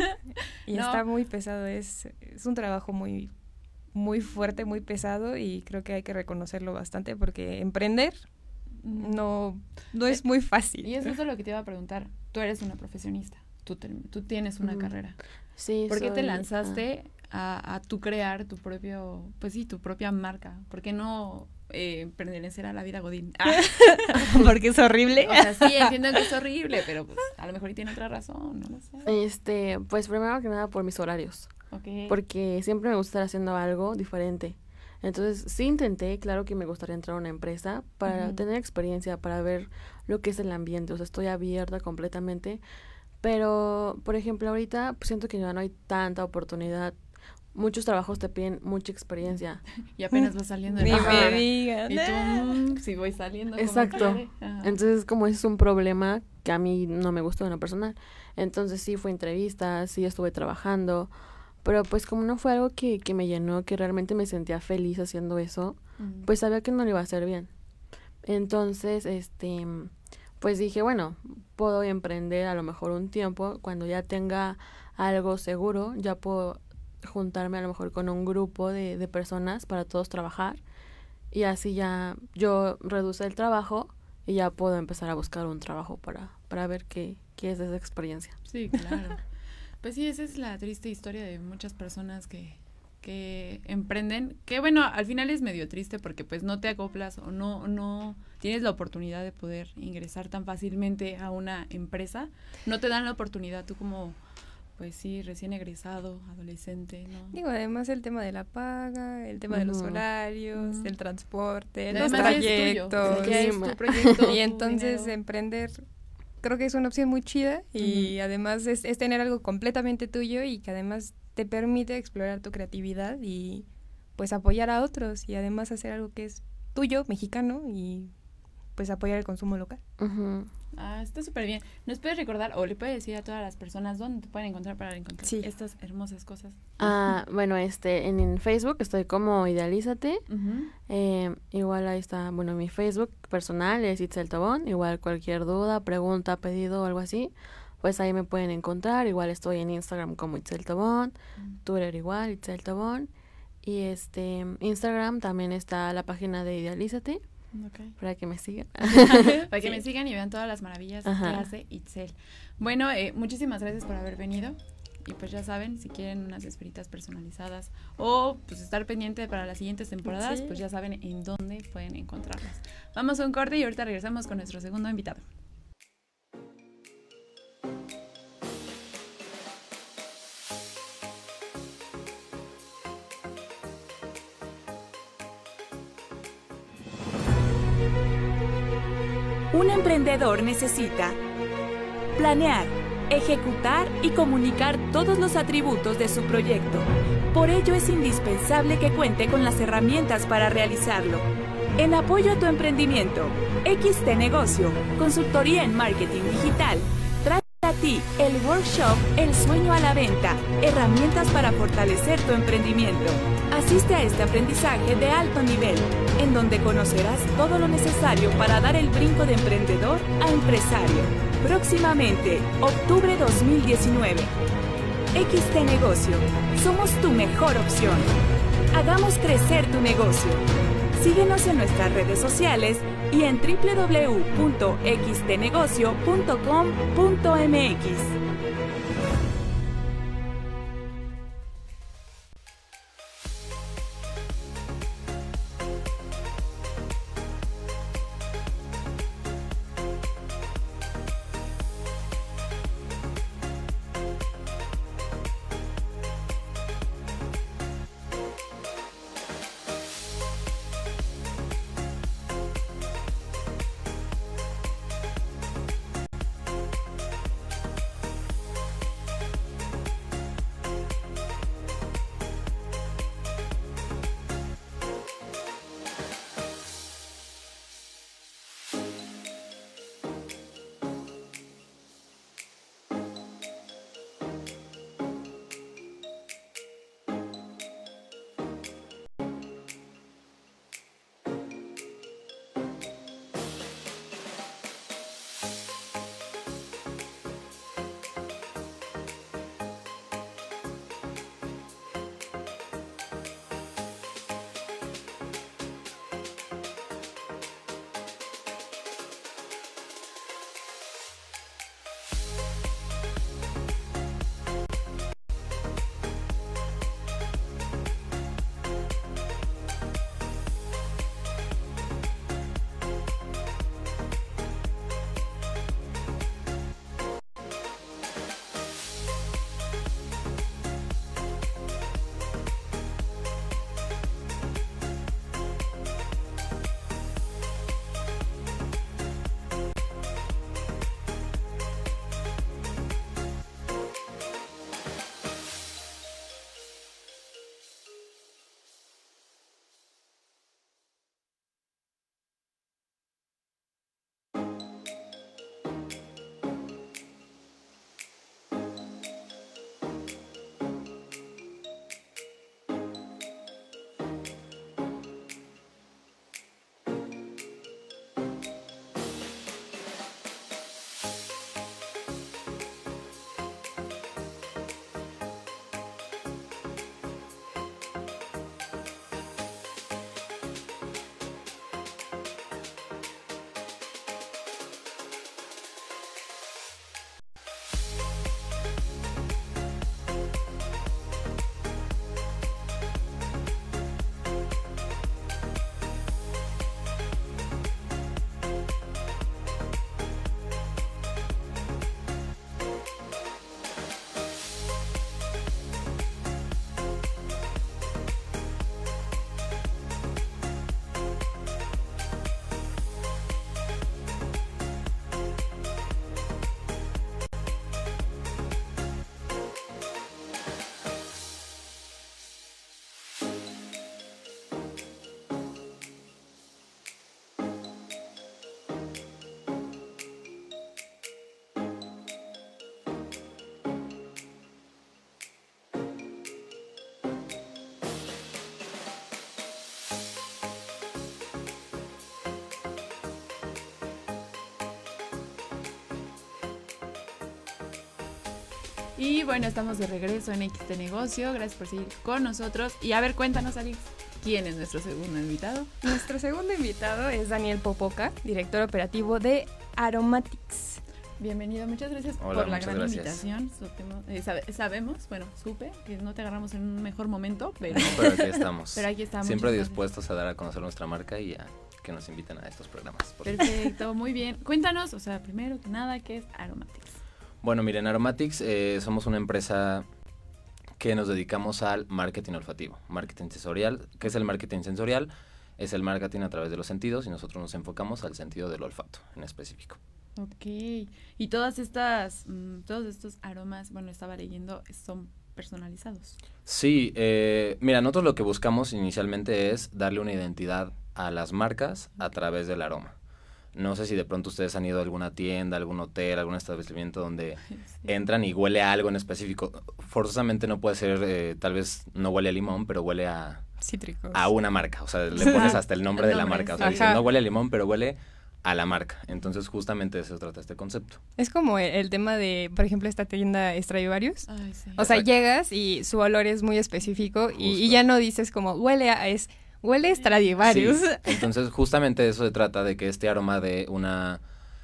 Y no. Está muy pesado, es, es un trabajo muy, muy fuerte, muy pesado y creo que hay que reconocerlo bastante porque emprender no, no es muy fácil. Y eso es lo que te iba a preguntar, tú eres una profesionista, tú, te, tú tienes una uh-huh. carrera. Sí, ¿Por qué soy, te lanzaste uh, a, a tú crear tu propio, pues sí, tu propia marca? ¿Por qué no eh, pertenecer a la vida godín? Ah. Porque es horrible. O sea, sí, entiendo que es horrible, pero pues a lo mejor tiene otra razón, no lo sé. Este, pues primero que nada por mis horarios. Okay. Porque siempre me gusta estar haciendo algo diferente. Entonces, sí intenté, claro que me gustaría entrar a una empresa para uh-huh. tener experiencia, para ver lo que es el ambiente. O sea, estoy abierta completamente. Pero, por ejemplo, ahorita pues, siento que ya no hay tanta oportunidad. Muchos trabajos te piden mucha experiencia. Y apenas vas saliendo. Ni me digas. Y tú, si voy saliendo. Exacto. Entonces, como es un problema que a mí no me gustó en lo personal. Entonces, sí fue entrevistas, sí estuve trabajando. Pero, pues, como no fue algo que, que me llenó, que realmente me sentía feliz haciendo eso, uh-huh. pues sabía que no lo iba a hacer bien. Entonces, este... pues pues dije, bueno, puedo emprender a lo mejor un tiempo, cuando ya tenga algo seguro, ya puedo juntarme a lo mejor con un grupo de, de personas para todos trabajar, y así ya yo reduzco el trabajo y ya puedo empezar a buscar un trabajo para, para ver qué, qué es esa experiencia. Sí, claro. Pues sí, esa es la triste historia de muchas personas que, que emprenden, que bueno, al final es medio triste porque pues no te acoplas o no, no tienes la oportunidad de poder ingresar tan fácilmente a una empresa, no te dan la oportunidad, tú como, pues sí, recién egresado, adolescente, ¿no? Digo, además el tema de la paga, el tema uh-huh. de los horarios, uh-huh. el transporte, los además trayectos. Es tuyo, es tu proyecto, y entonces dinero. Emprender creo que es una opción muy chida y uh-huh. además es, es tener algo completamente tuyo y que además te permite explorar tu creatividad y pues apoyar a otros y además hacer algo que es tuyo, mexicano, y pues apoyar el consumo local. Uh-huh. Ah, está súper bien. ¿Nos puedes recordar o le puedes decir a todas las personas dónde te pueden encontrar para encontrar sí. estas hermosas cosas? Ah, bueno, este, en, en Facebook estoy como Idealízate. Uh-huh. Eh, igual ahí está, bueno, mi Facebook personal es Itzel Tobón. Igual cualquier duda, pregunta, pedido o algo así, pues ahí me pueden encontrar. Igual estoy en Instagram como Itzel Tobón, uh-huh. Twitter igual, Itzel Tobón. Y este, Instagram también está la página de Idealízate. Okay. Para que me sigan. Para que sí. me sigan y vean todas las maravillas Ajá. que hace Itzel. Bueno, eh, muchísimas gracias por haber venido. Y pues ya saben, si quieren unas esferitas personalizadas o pues estar pendiente para las siguientes temporadas, sí. pues ya saben en dónde pueden encontrarlas. Vamos a un corte y ahorita regresamos con nuestro segundo invitado. Un emprendedor necesita planear, ejecutar y comunicar todos los atributos de su proyecto. Por ello es indispensable que cuente con las herramientas para realizarlo. En apoyo a tu emprendimiento, X T Negocio, consultoría en marketing digital, trae a ti el workshop El Sueño a la Venta, herramientas para fortalecer tu emprendimiento. Asiste a este aprendizaje de alto nivel, en donde conocerás todo lo necesario para dar el brinco de emprendedor a empresario. Próximamente, octubre dos mil diecinueve. X T Negocio, somos tu mejor opción. Hagamos crecer tu negocio. Síguenos en nuestras redes sociales y en doble u doble u doble u punto x t negocio punto com punto m x. Y bueno, estamos de regreso en X de Negocio. Gracias por seguir con nosotros. Y a ver, cuéntanos, Alex, ¿quién es nuestro segundo invitado? Nuestro segundo invitado es Daniel Popoca, director operativo de Aromatics. Bienvenido, muchas gracias Hola, por la gran gracias. invitación. Supimos, eh, sabe, sabemos, bueno, supe que no te agarramos en un mejor momento, pero, pero aquí estamos. Pero aquí estamos. Siempre dispuestos a dar a conocer nuestra marca y a que nos inviten a estos programas. Perfecto, muy bien. Cuéntanos, o sea, primero que nada, ¿qué es Aromatics? Bueno, miren, Aromatics eh, somos una empresa que nos dedicamos al marketing olfativo, marketing sensorial. ¿Qué es el marketing sensorial? Es el marketing a través de los sentidos y nosotros nos enfocamos al sentido del olfato en específico. Ok, y todas estas, mmm, todos estos aromas, bueno, estaba leyendo, son personalizados. Sí, eh, mira, nosotros lo que buscamos inicialmente es darle una identidad a las marcas a través del aroma. No sé si de pronto ustedes han ido a alguna tienda, algún hotel, algún establecimiento donde sí. entran y huele a algo en específico. Forzosamente no puede ser, eh, tal vez no huele a limón, pero huele a... Cítricos. A una marca, o sea, le pones hasta el nombre, el nombre de la marca. O sea, dicen, no huele a limón, pero huele a la marca. Entonces, justamente de eso trata este concepto. Es como el, el tema de, por ejemplo, esta tienda Stradivarius. Ay, sí. O sea, Exacto. llegas y su olor es muy específico y, y ya no dices como huele a... es huele Stradivarius. Sí. Entonces, justamente de eso se trata, de que este aroma de una...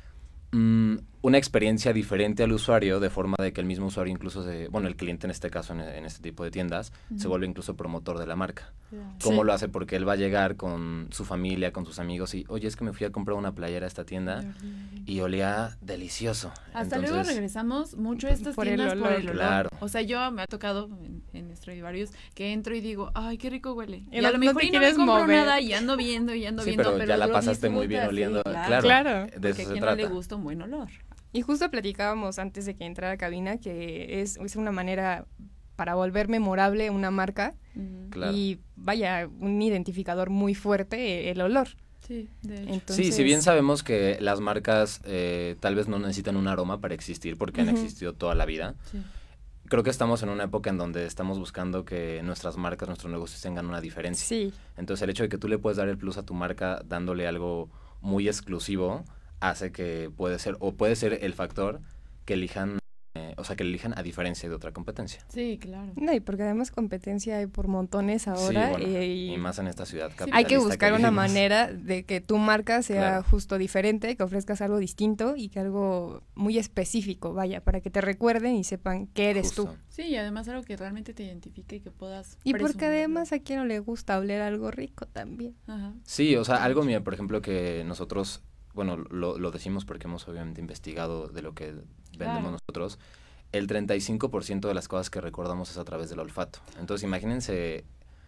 Mmm, una experiencia diferente al usuario, de forma de que el mismo usuario incluso se, bueno, el cliente en este caso, en, en este tipo de tiendas, uh-huh. se vuelve incluso promotor de la marca. Yeah. ¿Cómo sí. lo hace? Porque él va a llegar con su familia, con sus amigos y, oye, es que me fui a comprar una playera a esta tienda yeah. y olía delicioso. Hasta Entonces, luego regresamos mucho a estas por tiendas el olor. por el olor. Claro. O sea, yo me ha tocado en, en Stradivarius que entro y digo, ay, qué rico huele. Y, y a lo mejor no y no me compro mover. nada y ando viendo y ando sí, viendo. Pero, pero ya la lo pasaste muy bien oliendo. Sí, claro. claro. claro. De Porque eso a se quien trata. no le gusta un buen olor. Y justo platicábamos antes de que entrara a cabina que es, es una manera para volver memorable una marca uh-huh. claro. y vaya, un identificador muy fuerte, el olor. Sí, de hecho. Entonces, sí, si bien sabemos que las marcas eh, tal vez no necesitan un aroma para existir porque uh-huh. han existido toda la vida, sí. creo que estamos en una época en donde estamos buscando que nuestras marcas, nuestros negocios tengan una diferencia. Sí. Entonces el hecho de que tú le puedes dar el plus a tu marca dándole algo muy exclusivo hace que puede ser, o puede ser el factor que elijan, eh, o sea, que elijan a diferencia de otra competencia. Sí, claro. No, y porque además competencia hay por montones ahora. Sí, bueno, y, y más en esta ciudad capitalista. Hay que buscar que una vivimos. manera de que tu marca sea claro. justo diferente, que ofrezcas algo distinto y que algo muy específico, vaya, para que te recuerden y sepan que eres Justo. tú. Sí, y además algo que realmente te identifique y que puedas Y porque presumirlo. además a quien no le gusta oler algo rico también. Ajá. Sí, o sea, algo, mira, por ejemplo, que nosotros... Bueno, lo, lo decimos porque hemos obviamente investigado de lo que vendemos claro. nosotros. El treinta y cinco por ciento de las cosas que recordamos es a través del olfato. Entonces, imagínense,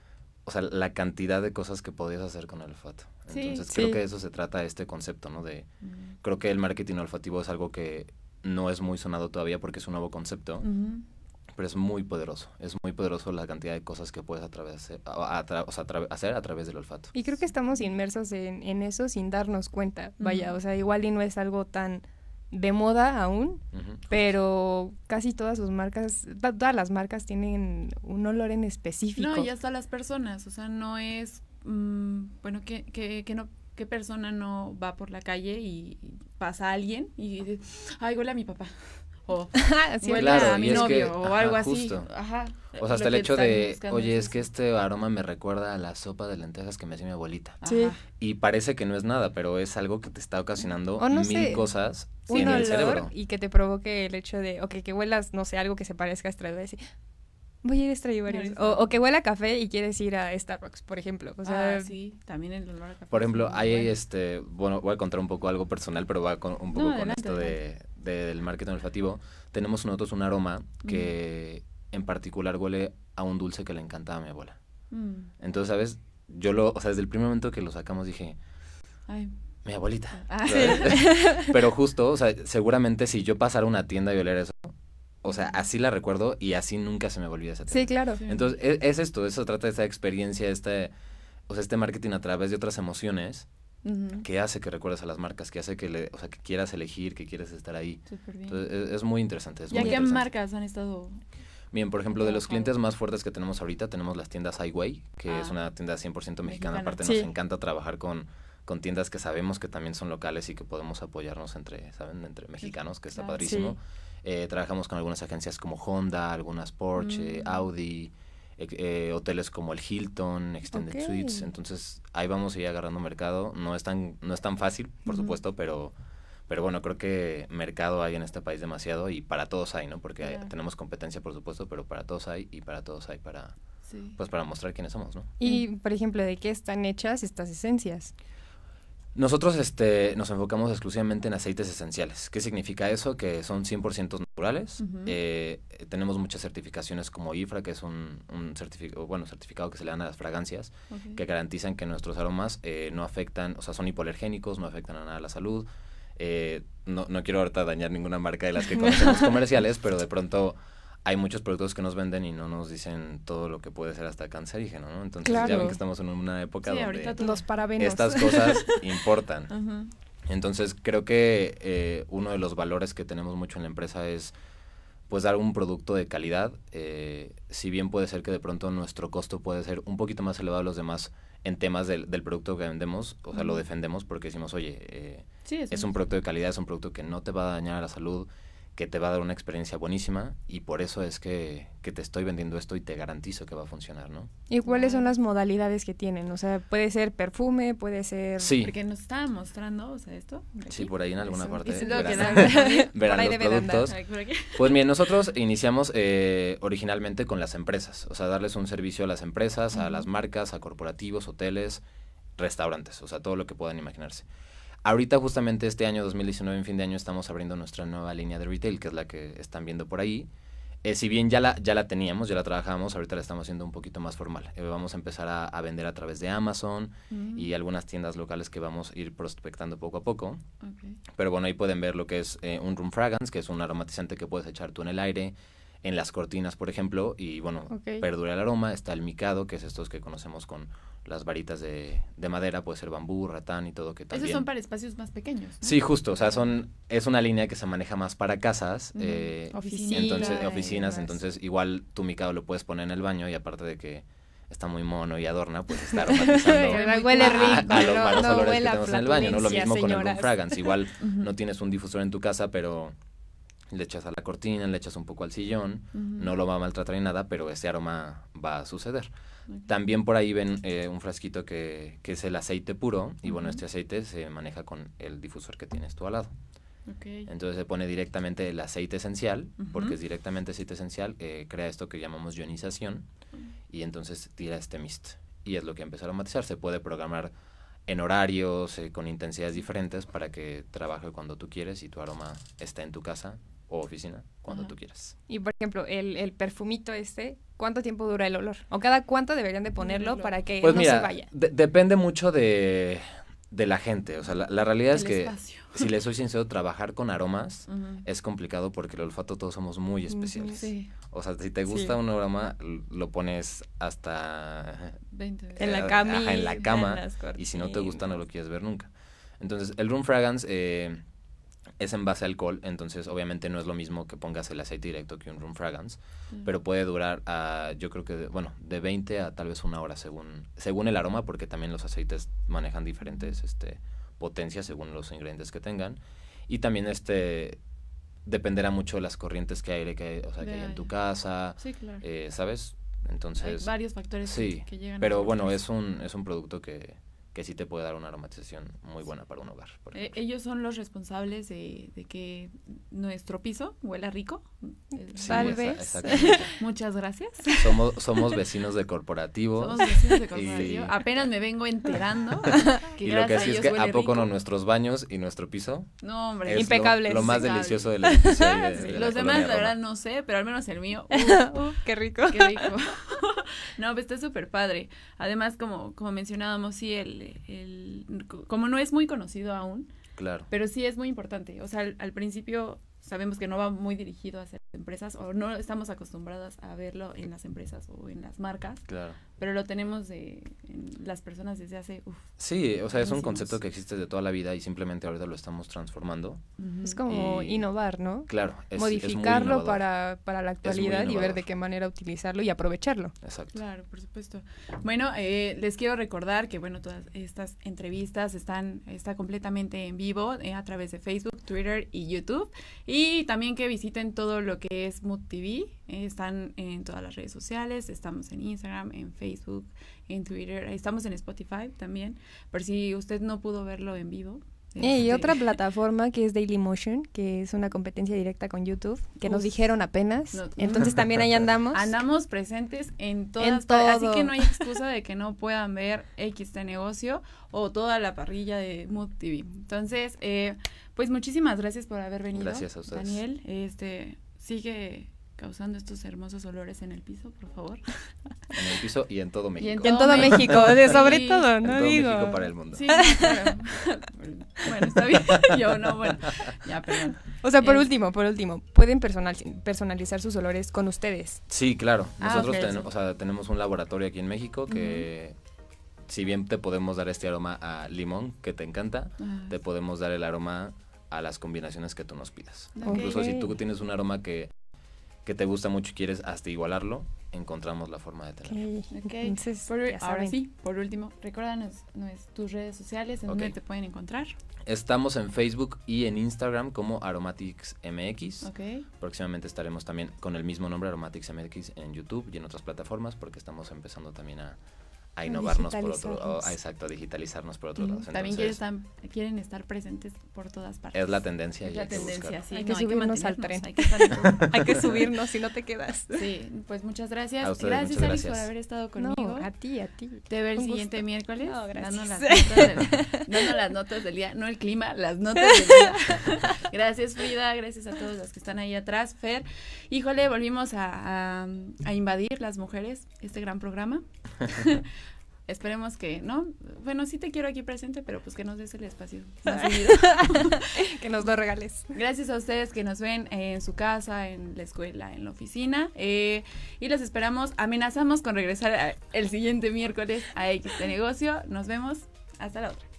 o sea, la cantidad de cosas que podías hacer con el olfato. Sí, Entonces, sí. creo que de eso se trata este concepto, ¿no? De, uh-huh. Creo que el marketing olfativo es algo que no es muy sonado todavía porque es un nuevo concepto. Uh-huh. Pero es muy poderoso, es muy poderoso la cantidad de cosas que puedes a través, a, a, a, o sea, tra- hacer a través del olfato. Y creo que estamos inmersos en, en eso sin darnos cuenta, vaya, Uh-huh. o sea, igual y no es algo tan de moda aún, Uh-huh. pero casi todas sus marcas, t- todas las marcas tienen un olor en específico. No, y hasta las personas, o sea, no es, mmm, bueno, que, que, que no, qué persona no va por la calle y, y pasa a alguien y dice, ay, huele a mi papá. O sí, huele claro, a mi y es novio que, o ajá, algo así. justo. Ajá. O sea, hasta Lo el que hecho están de, buscando oye, es eso. que este aroma me recuerda a la sopa de lentejas que me hacía mi abuelita. Sí. Ajá. Y parece que no es nada, pero es algo que te está ocasionando O no mil sé, cosas un en olor el cerebro. y que te provoque el hecho de, ok, que huelas, no sé, algo que se parezca a Stradivarius, voy a ir a Stradivarius, o, o que huela a café y quieres ir a Starbucks, por ejemplo, o sea, ah, sí, también el olor a café. Por ejemplo, sí, hay bueno. este, bueno, voy a contar un poco algo personal, pero va con, un poco No, con adelante, esto de, de, del marketing olfativo. Tenemos nosotros un aroma que mm. en particular huele a un dulce que le encantaba a mi abuela. Mm. Entonces, ¿sabes? Yo lo, o sea, desde el primer momento que lo sacamos dije, ay, mi abuelita. ah, sí. Pero justo, o sea, seguramente si yo pasara a una tienda y oliera eso, o sea, así la recuerdo y así nunca se me volvía esa tienda. sí, claro. Sí. Entonces, es, es esto, eso trata de esta experiencia, este, o sea, este marketing a través de otras emociones Uh-huh. que hace que recuerdes a las marcas, que hace que, le, o sea, que quieras elegir, que quieras estar ahí. Súper bien. Entonces, es, es muy interesante. Es ¿Y a muy qué interesante. marcas han estado? Bien, por ejemplo, de los clientes más fuertes que tenemos ahorita, tenemos las tiendas Highway, que Ah. es una tienda cien por ciento mexicana. Mexicana. Aparte, Sí. nos encanta trabajar con con tiendas que sabemos que también son locales y que podemos apoyarnos entre, ¿saben? Entre mexicanos, que está claro. padrísimo. Sí. Eh, trabajamos con algunas agencias como Honda, algunas Porsche, mm. Audi, eh, eh, hoteles como el Hilton, Extended okay. Suites. Entonces, ahí vamos a ir agarrando mercado. No es tan, no es tan fácil, por uh-huh. supuesto, pero... Pero bueno, creo que mercado hay en este país demasiado y para todos hay, ¿no? Porque yeah. hay, tenemos competencia, por supuesto, pero para todos hay y para todos hay para, sí. pues para mostrar quiénes somos, ¿no? Y, por ejemplo, ¿de qué están hechas estas esencias? Nosotros este, nos enfocamos exclusivamente en aceites esenciales. ¿Qué significa eso? Que son cien por ciento naturales. Uh-huh. Eh, tenemos muchas certificaciones como I F R A, que es un, un certificado, bueno, certificado que se le dan a las fragancias, okay. que garantizan que nuestros aromas eh, no afectan, o sea, son hipoalergénicos, no afectan a nada la salud. Eh, no, no quiero ahorita dañar ninguna marca de las que conocemos comerciales, pero de pronto hay muchos productos que nos venden y no nos dicen todo lo que puede ser hasta cancerígeno, ¿no? Entonces claro. ya ven que estamos en una época sí, donde los parabenos. Estas cosas importan. Uh-huh. Entonces creo que eh, uno de los valores que tenemos mucho en la empresa es pues dar un producto de calidad. Eh, si bien puede ser que de pronto nuestro costo puede ser un poquito más elevado a los demás en temas del, del producto que vendemos, o sea, uh-huh. lo defendemos porque decimos, oye, eh, sí, es, es un producto de calidad, es un producto que no te va a dañar a la salud, que te va a dar una experiencia buenísima y por eso es que, que te estoy vendiendo esto y te garantizo que va a funcionar, ¿no? ¿Y cuáles son las modalidades que tienen? O sea, puede ser perfume, puede ser... Sí. Porque nos estaba mostrando, o sea, esto. Sí, por ahí en alguna eso. parte verán, verán los productos. Pues bien, nosotros iniciamos eh, originalmente con las empresas, o sea, darles un servicio a las empresas, uh-huh. a las marcas, a corporativos, hoteles, restaurantes, o sea, todo lo que puedan imaginarse. Ahorita justamente este año dos mil diecinueve, en fin de año, estamos abriendo nuestra nueva línea de retail, que es la que están viendo por ahí. Eh, si bien ya la, ya la teníamos, ya la trabajábamos, ahorita la estamos haciendo un poquito más formal. Eh, vamos a empezar a, a vender a través de Amazon mm. y algunas tiendas locales que vamos a ir prospectando poco a poco. Okay. Pero bueno, ahí pueden ver lo que es eh, un room fragrance, que es un aromatizante que puedes echar tú en el aire, en las cortinas, por ejemplo, y bueno, okay. perdura el aroma. Está el micado, que es estos que conocemos con las varitas de, de madera, puede ser bambú, ratán y todo, que también... Esos son para espacios más pequeños, ¿no? Sí, justo, o sea, son es una línea que se maneja más para casas, uh-huh. eh, oficinas, entonces, eh, oficinas, entonces igual tu micado lo puedes poner en el baño y aparte de que está muy mono y adorna, pues está aromatizando huele rico, a, a los malos no, no olores que tenemos en el baño, ¿no? Lo mismo señoras. Con el room fragrance, igual uh-huh. no tienes un difusor en tu casa, pero... le echas a la cortina, le echas un poco al sillón, uh-huh. no lo va a maltratar ni nada, pero ese aroma va a suceder. Okay. También por ahí ven eh, un frasquito que, que es el aceite puro, y uh-huh. bueno, este aceite se maneja con el difusor que tienes tú al lado. Okay. Entonces se pone directamente el aceite esencial, uh-huh. porque es directamente aceite esencial, eh, crea esto que llamamos ionización, uh-huh. y entonces tira este mist, y es lo que empieza a aromatizar. Se puede programar en horarios, eh, con intensidades diferentes, para que trabaje cuando tú quieres y tu aroma esté en tu casa o oficina cuando uh-huh. tú quieras. Y por ejemplo, el, el perfumito este, ¿cuánto tiempo dura el olor? ¿O cada cuánto deberían de ponerlo para que pues no mira, se vaya? De- depende mucho de, de la gente. O sea, la, la realidad el es que, espacio. Si les soy sincero, trabajar con aromas uh-huh. es complicado porque el olfato todos somos muy especiales. Uh-huh. Sí. O sea, si te gusta sí. un aroma, lo pones hasta... veinte en la cama. Ajá, en la cama. Y si no te gusta, no lo quieres ver nunca. Entonces, el room fragrance... Eh, es en base a alcohol, entonces obviamente no es lo mismo que pongas el aceite directo que un room fragrance, mm. pero puede durar, a, yo creo que, de, bueno, de veinte a tal vez una hora según según el aroma, porque también los aceites manejan diferentes este, potencias según los ingredientes que tengan, y también este dependerá mucho de las corrientes que hay, que, o sea, que hay en tu casa, sí, claro. eh, ¿sabes? Entonces... hay varios factores sí, que, que llegan pero a bueno, es un, es un producto que... que sí te puede dar una aromatización muy buena para un hogar. Por eh, ellos son los responsables de, de que nuestro piso huela rico. Sí, Tal esa, vez. Muchas gracias. Somos, somos vecinos de corporativos. Somos vecinos de corporativos. Y... apenas me vengo enterando. Que y lo que sí es que ¿a poco rico? No nuestros baños y nuestro piso? No, hombre. Es impecables. Lo, lo más impecable. delicioso del edificio. De, de, sí, de los la demás, la Roma. verdad, no sé, pero al menos el mío. Uh, uh, qué rico. Qué rico. No, pues está súper padre. Además, como, como mencionábamos, sí, el, el como no es muy conocido aún, claro. pero sí es muy importante. O sea, al, al principio sabemos que no va muy dirigido hacia las empresas o no estamos acostumbradas a verlo en las empresas o en las marcas. Claro. Pero lo tenemos de en las personas desde hace, uf. Sí, o sea, es un concepto que existe de toda la vida y simplemente ahorita lo estamos transformando. Uh-huh. Es como y, innovar, ¿no? Claro. Es, Modificarlo es para, para la actualidad y ver de qué manera utilizarlo y aprovecharlo. Exacto. Claro, por supuesto. Bueno, eh, les quiero recordar que, bueno, todas estas entrevistas están está completamente en vivo eh, a través de Facebook, Twitter y YouTube. Y también que visiten todo lo que es Mood T V. Eh, están en todas las redes sociales. Estamos en Instagram, en Facebook, en Twitter. Estamos en Spotify también. Por si usted no pudo verlo en vivo. Eh, y otra plataforma que es Dailymotion, que es una competencia directa con YouTube, que Uf, nos dijeron apenas. No, Entonces también ahí andamos. Andamos presentes en todas. En todo. Así que no hay excusa de que no puedan ver X T Negocio o toda la parrilla de Mood T V. Entonces, eh, pues muchísimas gracias por haber venido. Gracias a ustedes. Daniel, este, sigue causando estos hermosos olores en el piso, por favor. En el piso y en todo México. Y en, en todo México, México de sobre sí, todo, ¿no? En todo digo. México para el mundo. Sí, claro. Bueno, está bien. Yo no, bueno, ya, perdón. O sea, por es... último, por último, ¿pueden personal, personalizar sus olores con ustedes? Sí, claro. Nosotros ah, okay, ten, sí. o sea, tenemos un laboratorio aquí en México que, uh-huh. si bien te podemos dar este aroma a limón, que te encanta, uh-huh. te podemos dar el aroma a las combinaciones que tú nos pidas. Okay. Incluso si tú tienes un aroma que que te gusta mucho y quieres hasta igualarlo, encontramos la forma de tenerlo. Okay. Okay. Entonces, por, ahora sí, por último, recuérdanos tus redes sociales, en okay. donde te pueden encontrar. Estamos en Facebook y en Instagram como Aromatics M X. Okay. Próximamente estaremos también con el mismo nombre, Aromatics M X, en YouTube y en otras plataformas, porque estamos empezando también a a innovarnos por otro lado, oh, exacto, a digitalizarnos por otro mm, lado. Entonces, también quieren estar, quieren estar presentes por todas partes. Es la tendencia. Es la tendencia, sí. Hay que no, subirnos hay que al tren. Hay que, estar hay que subirnos si no te quedas. Sí, pues muchas gracias. A ustedes, gracias, muchas Alice, gracias por haber estado conmigo. No, a ti, a ti. Te veo el Un siguiente gusto. miércoles. No, gracias. Dando las, notas del, dando las notas del día, no el clima, las notas del día. Gracias, Frida, gracias a todos los que están ahí atrás. Fer, híjole, volvimos a, a, a invadir las mujeres este gran programa. Esperemos que, ¿no? Bueno, sí te quiero aquí presente, pero pues que nos des el espacio más seguido. Que nos lo regales. Gracias a ustedes que nos ven en su casa, en la escuela, en la oficina. Eh, y los esperamos. Amenazamos con regresar a, el siguiente miércoles a X T Negocio. Nos vemos. Hasta la otra.